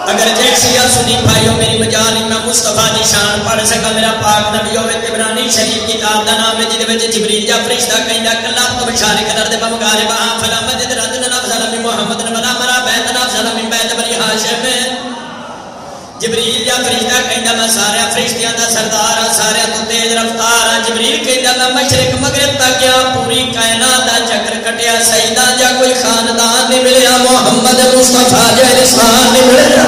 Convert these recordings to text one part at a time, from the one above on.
اگر جیسی سنی بھائیو میری مجال میں مصطفیٰ دی شان پڑھ سکا میرا پاک نبی ہوئے عبرانی شریف کتاب دا نام ہے جدے وچ جبریل جا فرشتہ کہندا کلا تو بشارے قدر دے بمگارے با فلا مجد رجل افضل من محمد ولا مرا بیت افضل من بیت بنی ہاشم جبریل جا فرشتہ کہندا میں سارے فرشتیاں دا سردار ہاں سارے تو تیز رفتار ہاں جبریل کہندا میں مشرق مغرب تک گیا پوری کائنات دا چکر کٹیا سیدہ جا کوئی خاندان نہیں ملیا محمد مصطفیٰ جا انسان نہیں ملیا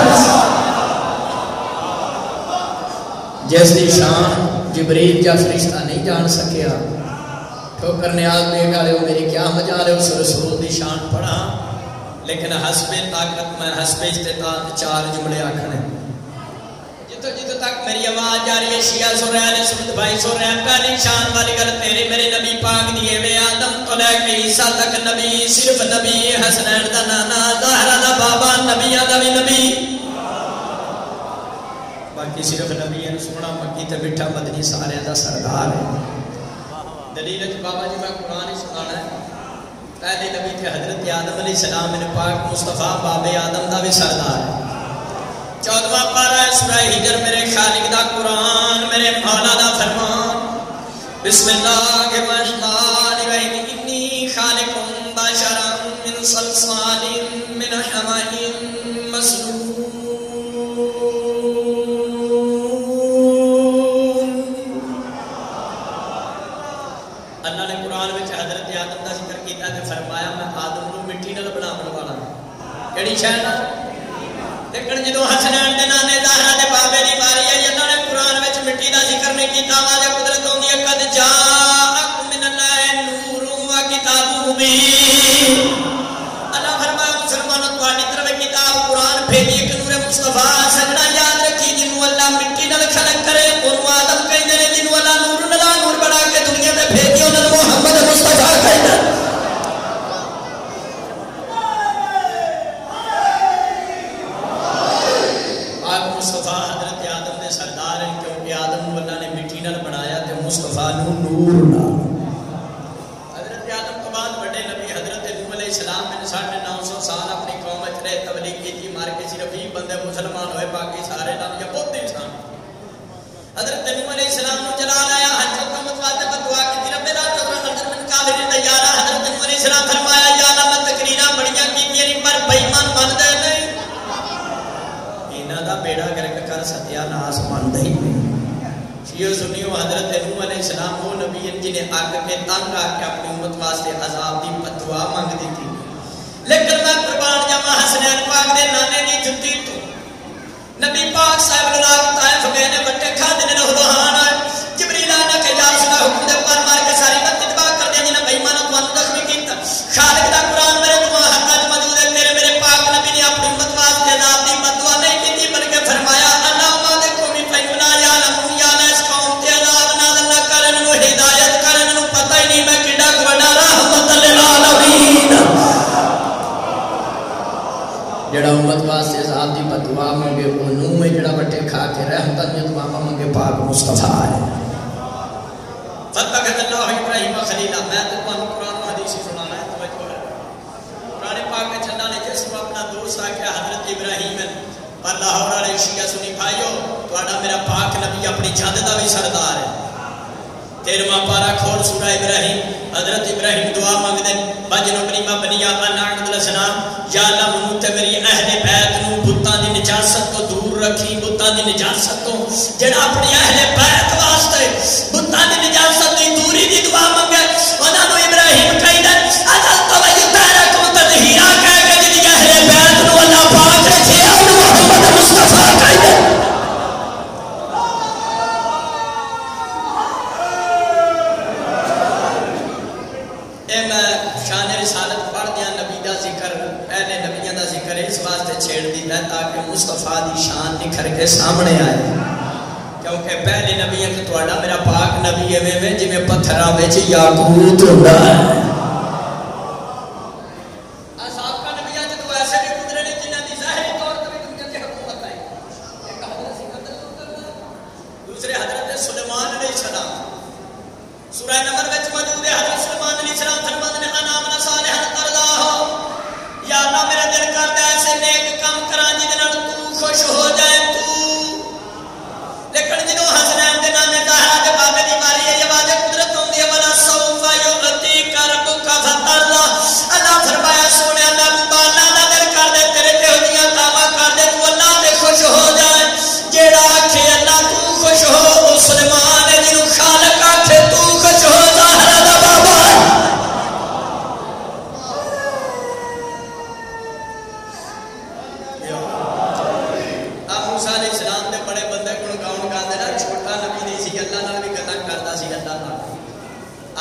جس دی شان جبریل جا فرشتہ نہیں جان سکیا ٹھوکر نیاز دے گا لے میری کیا مجال ہے اس رسول دی شان پڑھا لیکن حسب طاقت میں حسب استطاعت چار جملے آکھنے جتو تک میری آواز جا رہی ہے شیعہ سن رہے ہیں سنت بھائی سن رہے ہیں پہلی شان والی گل تیرے میرے نبی پاک دیے وے آدم تو لے کے عیسیٰ تک نبی صرف نبی حسنین دا نانا ظاہرہ دا بابا نبیہ دا بھی نبی باقی صرف نبی ہے سونا مکی تے بٹھا مدنی سارے دا سردار ہے دلیل ہے بابا جی میں قرآن ہی سنانا ہے پہلے نبی تھے حضرت آدم علیہ السلام میں پاک مصطفیٰ باب آدم دا بھی سردار ہے 14واں پارہ سورہ ہجر میرے خالق دا قرآن میرے مولا دا فرمان بسم اللہ الرحمن الرحیم انی خالق بشرا من صلصال من حمأ مسنون اللہ نے قرآن میں حضرت آدم دا ذکر کیتا تے فرمایا میں آدم کو مٹی نال بناون والا ہوں کیڑی شے نال لیکن جدو حسنین دے نانے ظاہرہ دے بابے دی باری ہے جنہوں نے قرآن وچ مٹی دا ذکر نہیں کیتا واجہ قدرت ہوندی ہے قد جاءکم من اللہ نور و کتاب مبین اللہ فرمایا مسلمانوں تواڈی طرف کتاب قرآن بھیجی کہ نور مصطفیٰ سجنا یاد رکھی جنوں اللہ مٹی نال خلق کرے اونوں آدم کہندے نے جنوں اللہ نور بنا کے دنیا تے بھیجی انہاں نوں محمد مصطفیٰ کہندا مصطفیٰ نور نال حضرت آدم تو بعد بڑے نبی حضرت نوح علیہ السلام نے 950 سال اپنی قوم وچ رہے تبلیغ کی مار کے صرف 20 بندے مسلمان ہوئے باقی سارے نام یا بہت انسان حضرت نوح علیہ السلام نے جلا لایا حج کو متواتر بدعا کی رب لا تذر نظر من کافر تیارا حضرت نوح علیہ السلام فرمایا یا اللہ میں تقریرا بڑیاں کیتیاں پر بے ایمان من دے نہیں انہاں دا بیڑا گرک کر ستیا ناس من دے نہیں یہ سنیو حضرت نوح علیہ السلام وہ نبی ہیں جنہیں آگ کے تنگ آ کے اپنی امت واسطے عذاب دی بدعا مانگ دی تھی لیکن میں قربان جاواں حسنین پاک دے نانے دی جُتی تو نبی پاک صاحب اللہ طائف گئے نے بٹے کھا دینے نوحان آئے جبریل آنے کے جا سنا حکم دے پر مار کے ساری بات تباہ کر دیا جنہیں بے ایمان اتوان زخمی کیتا خالق دا قرآن میرے دعا حقات موجود ہے میرے پاک نبی نے اپنی امت واسطے عذاب دی بدعا نہیں کی تھی بلکہ فرمایا اللہ مالکم فینا یا لمون یا ہدایت کرنے نو پتہ ہی نہیں میں کڈا بڑا رحمت للعالمین جڑا امت واسطے عذاب دی بدعا منگے اونوں میں جڑا بٹے کھا کے رحمت دی دعا منگے پاک مصطفیٰ ہے فتح اللہ ابراہیم خلیلہ میں تو قرآن و حدیث سنانا ہے توجہ ہے قرآن پاک کے چلا نے جس کو اپنا دوست آ کے حضرت ابراہیم پر لاہور والے شیعہ سنی بھائیو تہاڈا میرا پاک نبی اپنی جد دا بھی سردار ہے 13واں پارہ کھول سورہ ابراہیم حضرت ابراہیم دعا مانگ دیں بجنو کریمہ بنیا انعقد الاسلام یا اللہ منوت میری اہل بیت نو بتاں دی نجاست تو دور رکھی بتاں دی نجاست تو جڑا اپنی اہل بیت واسطے بتاں دی نجاست دی دوری دی دعا مانگے انہاں نو ابراہیم کہندا اجل تو یترکم تطہیرا کہہ کے جی اہل بیت نو اللہ پاک رکھے اور محمد مصطفیٰ کہندا شان رسالت پڑھ دیا نبی دا ذکر اہل نبیوں دا ذکر اس واسطے چھیڑ دیتا ہے تاکہ مصطفیٰ دی شان نکھر کے سامنے آئے کیونکہ پہلے نبیوں کہ تواڈا میرا پاک نبی ہے میں جی میں پتھراں وچ یاقوت ہوندا ہے اصحاب کا نبی ہے تو ایسے بھی گزرے نے جنہاں دی ظاہری طور تے دنیا تے حکومت آئی ایک حضرت سکندر دوسرے حضرت سلیمان علیہ السلام سورہ نمل وچ موجود ہے حضرت سلیمان علیہ السلام فرماتے ہیں انا من صالحا ترضاہ یا اللہ میرا دل کردا ہے ایسے نیک کام کراں جے نال تو خوش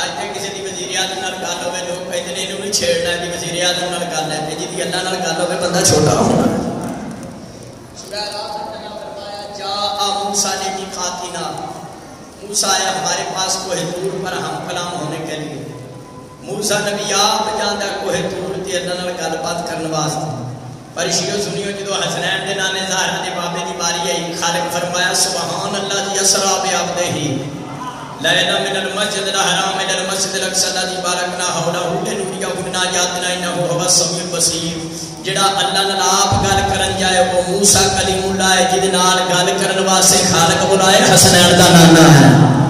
اج تک کسی دی وزیر اعظم نال گل ہوے لوگ کہندے نے اینوں نہیں چھیڑنا کہ وزیر اعظم نال گل ہے تے جدی اللہ نال گل ہوے بندہ چھوٹا ہونا ہے. سورہ اعراف میں فرمایا جاء موسیٰ لمیقاتنا، موسیٰ آیا ہمارے پاس کوہ طور پر ہم کلام ہونے کے لیے. موسیٰ نبی آپ جاندا کوہ طور تے اللہ نال گل بات کرن واسطے. پر شیعہ سنیو جدو حسنین دے نانے ظاہرہ دے بابے دی باری آئی خالق فرمایا سبحان اللہ جی اسرا بعبدہ لیلا من المسجد الحرام الى المسجد الاقصى الذي باركنا حوله لنريه من آیاتنا انه هو السمیع البصیر. جڑا اللہ نال آپ گل کرن جائے وہ موسیٰ کلیم اللہ ہے جدے نال گل کرن واسطے خالق بلائے حسنین دا نانا ہے.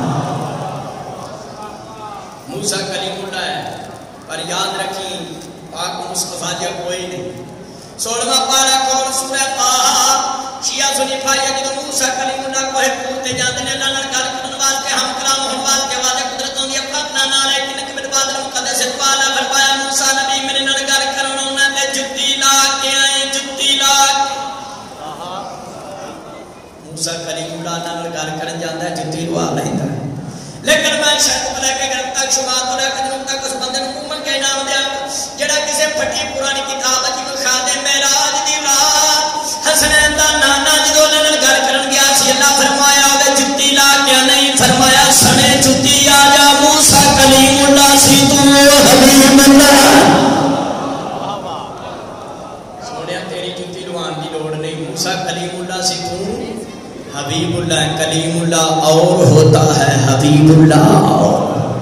موسیٰ کلیم اللہ ہے پر یاد رکھیں پاک مصطفیٰ جا کوئی نہیں. 16واں پارہ کون سورہ طٰہٰ. شیعہ سنی بھائی جدو موسیٰ کلیم اللہ کوہ طور تے جاندے نے اللہ نال گل کرن واسطے ہم کلام ہون واسطے واضح قدرتوں دی اپنا نال ہے کہ من بعد المقدس تعالی فرمایا موسیٰ نبی میرے نال گل کرن انہاں تے جُتی لا کے آئے جُتی لا کے. موسیٰ کلیم اللہ نال گل کرن جاندا ہے جُتی لوا لیندا ہے. لیکن میں شرط لے کے گھر تک شما تو لے کے جنوب تک اس بندے کو من کے نام دیا جڑا کسی پھٹی پرانی کتاب جی کو خادم معراج دی رات حسنین دا نانا جدو اللہ نال گل کرن گیا سی اللہ فرمایا اوے جُتی لا کے نہیں فرمایا سنے جُتی آ جا موسیٰ کلیم اللہ سی تو حبیب اللہ. سونیا تیری جُتی لوان دی لوڑ نہیں. موسیٰ کلیم اللہ سی تو حبیب اللہ. کلیم اللہ اور ہوتا ہے حبیب اللہ اور.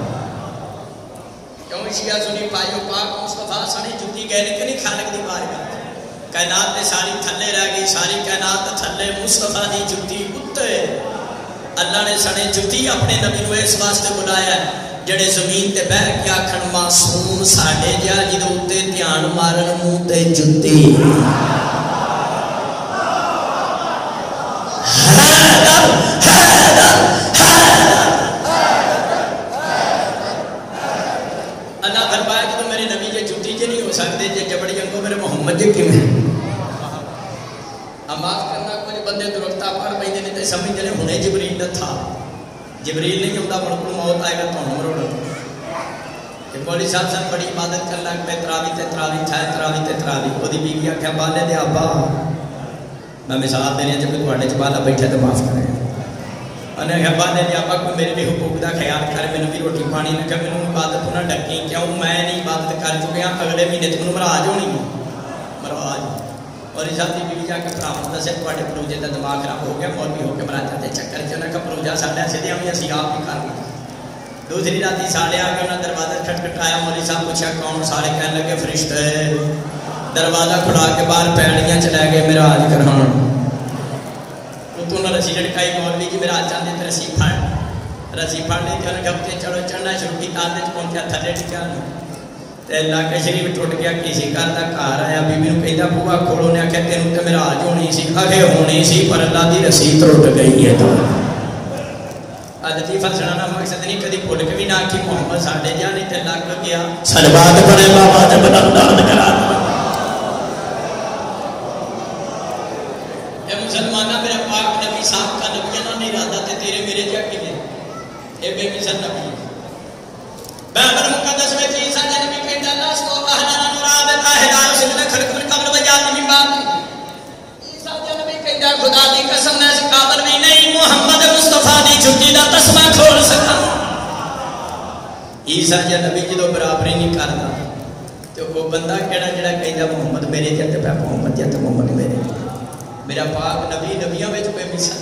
کیوں شیعہ سنی پائیو پاک مصطفیٰ سنے جُتی گئے لیکن نہیں خالق دی بارگاہ کائنات تے ساری تھلے رہ گئی ساری کائنات تھلے مصطفیٰ دی جُتی اُتے. اللہ نے سنے جُتی اپنے نبی کو اس واسطے بلایا ہے جڑے زمین تے بہ کے آکھن معصوم ساڈے جا جدوں اُتے دھیان مارن منہ تے جُتی. اللہ فرمایا کہ میرے نبی جے جُتی جے نہیں ہو سکتے جے جبڑی انگو میرے محمد جے کیوں ہے. معاف کرنا کچھ بندے درختہ پڑھ پہنے نہیں تے سمجھ جنے ہونے جبریل نہ تھا. جبریل نہیں ہوتا مڑکڑ موت آئے گا تو ہمروڑ. کہ مولی صاحب سن بڑی عبادت کر لگ پہ تراوی تے تراوی تھا تراوی تے تراوی وہ دی بیوی آکھیا بالے دے آبا میں مثال دینے جب تواڈے چ بالا بیٹھے تو معاف کریں. انہیں کہا بالے دے آبا کوئی میرے بھی حقوق دا خیال کر میں بھی روٹی پانی نہ کہ میں عبادت نہ ڈکی کیوں میں نہیں عبادت کر چکے ہاں اگلے مہینے تم مراج ہونی مراج. اور اس دی بیوی جا کے پراؤں دسے تواڈے پروجے دا دماغ خراب ہو گیا مولوی ہو کے مراجا تے چکر چ نہ کہ پروجا ساڈا ایسے دے ہم اسی آپ بھی کرنا. دوسری راتی سارے آ کے انہاں دروازہ کھٹکھٹایا مولوی صاحب پوچھا کون سارے کہنے لگے فرشتے. دروازہ کھلا کے باہر پیڑیاں چلے گئے معراج کران. تو نہ رسی لٹکائی مولوی جی میراج چاندے تے رسی پھڑ لی تے انہاں گھپتے چڑھو چڑھنا شروع کیتا تے پہنچیا تھلے ٹکیا تے اللہ کے شریف ٹوٹ گیا کسی گھر دا گھر آیا بیوی نوں کہندا بوا کھولو نے آکھیا تینوں تے معراج ہونی سی اگے ہونی سی پر اللہ دی رسی ٹوٹ گئی ہے. تو اج دی فسنا دا مقصد نہیں کدی بھول کے بھی نہ کہ محمد ساڈے جا نہیں تے لگ گیا صلوات پڑھے بابا تے بلنداد کرا. اے مسلماناں میرا پاک نبی صاحب کا نبی نہ نہیں ارادہ تے تیرے میرے جا کے اے بے مثال نبی. بائبل مقدس میں عیسیٰ نے نبی کہندا اللہ تو اہلنا مراد اہل رسول خلق من قبل وجات من بعد. عیسیٰ نے نبی کہندا خدا دی قسم میں اس قابل بھی نہیں محمد مصطفیٰ دی جُتی دا تسمہ کھول سکا. عیسیٰ جے نبی جدوں برابری نہیں کردا تے وہ بندہ کیڑا جڑا کہندا محمد میرے تے تے محمد تے محمد میرے. میرا پاک نبی نبیوں وچ بے مثال.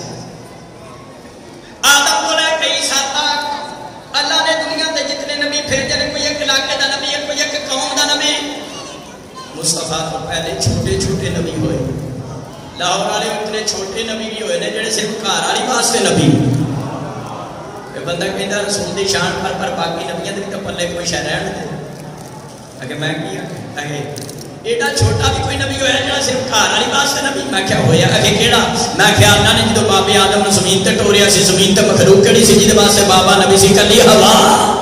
آدم کو لے کے عیسیٰ تک اللہ نے دنیا تے جتنے نبی بھیجے کوئی ایک علاقے دا نبی ہے کوئی ایک قوم دا نبی. مصطفیٰ تو پہلے چھوٹے چھوٹے نبی ہوئے. لاہور والے اتنے چھوٹے نبی بھی ہوئے نے جڑے صرف گھر والی واسطے نبی. بندہ کہندا رسول دی شان پر باقی نبیاں دے پلے کوئی شے رہن دے. اگے میں کی اگے ایڈا چھوٹا بھی کوئی نبی ہویا جڑا صرف گھر والی واسطے نبی. میں کیا ہویا اگے کیڑا میں خیال اللہ نے جدوں بابے آدم نوں زمین تے ٹوریا سی زمین تے مخلوق کیڑی سی جدے واسطے بابا نبی سی کلی ہوا.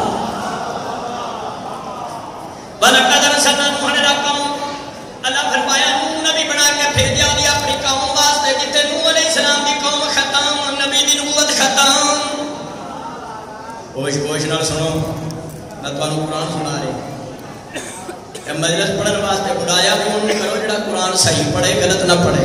وَلَقَدْ أَرْسَلْنَا نُوحًا إِلَىٰ قَوْمِهِ. اللہ فرمایا نوح نبی بنا کے بھیجا دی اپنی قوم واسطے جتے نوح علیہ السلام دی قوم ختم نبی دی نبوت ختم. ہوش نال سنو میں تمہیں قرآن سنا رہا مجلس پڑھنے واسطے بلایا بھی انہوں کرو جڑا قرآن صحیح پڑھے غلط نہ پڑھے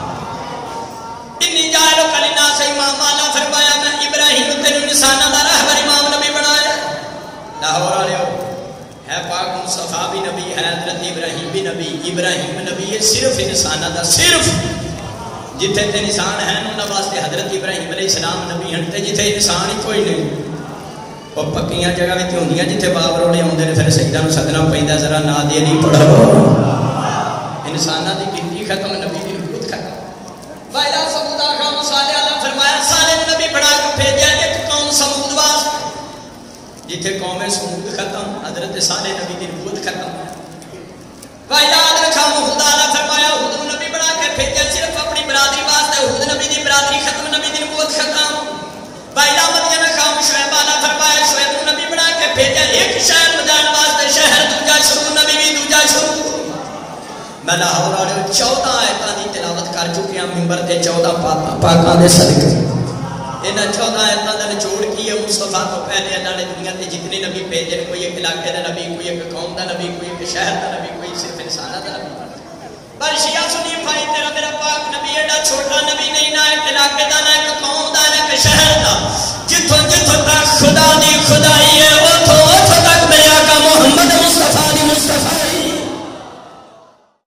انی جائلو کلینا سے امام اللہ فرمایا میں ابراہیم تینو انسانہ دا رہبر امام نبی بنایا لاہور آ رہے ہو ہے پاک مصطفیٰ بھی نبی ہے حضرت ابراہیم بھی نبی ابراہیم نبی ہے صرف انسانہ دا صرف جتھے تے انسان ہیں انہوں واسطے حضرت ابراہیم علیہ السلام نبی ہیں تے جتھے انسان ہی کوئی نہیں وہ پکیاں جگہ بھی ہوندیاں جتھے باب روڑے ہوندے نے پھر سجدہ نو سدنا پیندا ذرا نا دے نہیں پڑھو انساناں دی گنتی ختم نبی دی نبوت ختم وائلا سمود آخا صالح علیہ فرمایا صالح نبی بڑا کے بھیجا ایک قوم سمود واسطے جتھے قوم سمود ختم حضرت صالح نبی دی نبوت ختم وائلا رکھا ہود علیہ فرمایا ہود نبی بڑا کے بھیجا صرف اپنی برادری واسطے ہود نبی دی برادری ختم نبی دی نبوت ختم وائلا مدین خام شعیب علیہ فرمایا شعیب نبی بڑا کے بھیجا ایک شہر مدان واسطے شہر دوجا شروع نبی بھی دوجا شروع میں لاہور والے 14 آیتاں دی تلاوت کر چکے ہیں منبر تے 14 پاکاں دے صدقے انہاں 14 آیتاں دا نچوڑ کی ہے مصطفیٰ تو پہلے اللہ نے دنیا تے جتنے نبی بھیجے کوئی ایک علاقے دا نبی کوئی ایک قوم دا نبی کوئی ایک شہر دا نبی کوئی صرف انسانہ دا نبی پر شیعہ سنی بھائی تیرا میرا پاک نبی ایڈا چھوٹا نبی نہیں نہ ایک علاقے دا